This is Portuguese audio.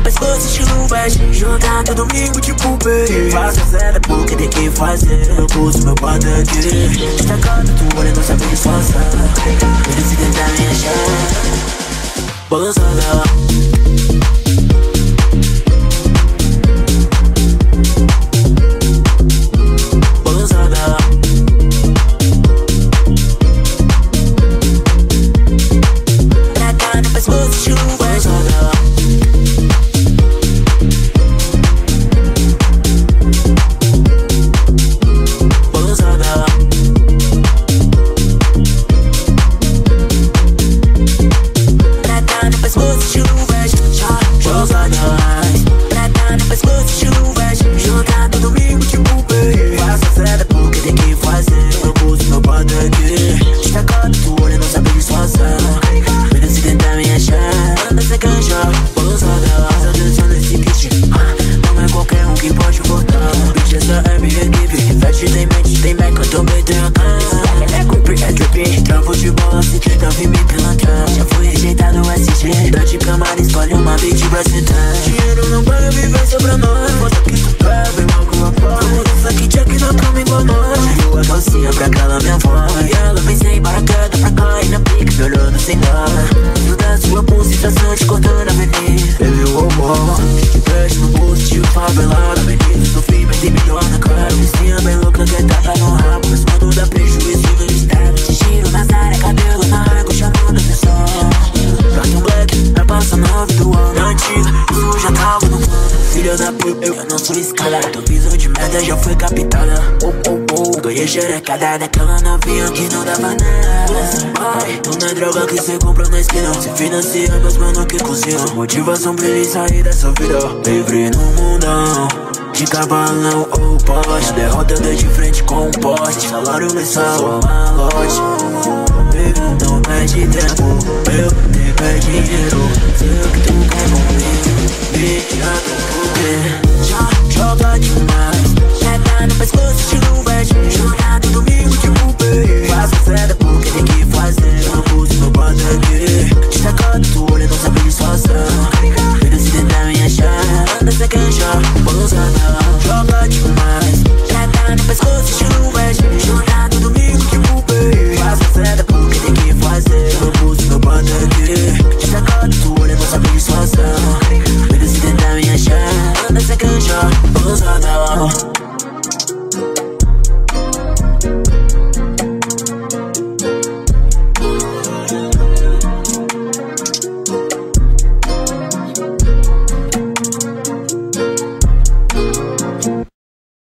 pescoço, chuvas. Jogado domingo tipo peixe. Faço zero porque tem que fazer. Eu pulso meu pano aqui. Destacando tudo, eu não sabe disfarçar. Ele se tentar me achar. Balançada. Dinheiro não vai viver só pra nós. Bota que tu quer, vem logo uma porta. Essa aqui tinha que não come igual nós. Tirou a calcinha pra calar minha voz. E ela vem sem paraquedas pra cá e na pique me olhando sem dó. No da sua pulsação te cortando a avenida. Bebeu o amor, te pede no bolso, tio favelado. Avenida no fim, mas tem melhor na cara. Vizinha bem louca que tapa no rabo. Mas quando dá prejuízo no estado, te giro nas áreas, cabelo na água, chamando atenção. Cartão black, pra passar 9 do ano. Antiga, isso já tava no plano. Filha da puta, eu não sou escala. Tua visão de merda já foi captada. Ganhei xerecada daquela novinha que não dava nada. Tu não é droga que cê compra na esquina. Se financia, meus mano que cozinha. Motivação pra ele sair dessa vida. Livre no mundão, de cavalão ou poste. Derrota de frente com um poste. Salário mensal, malote.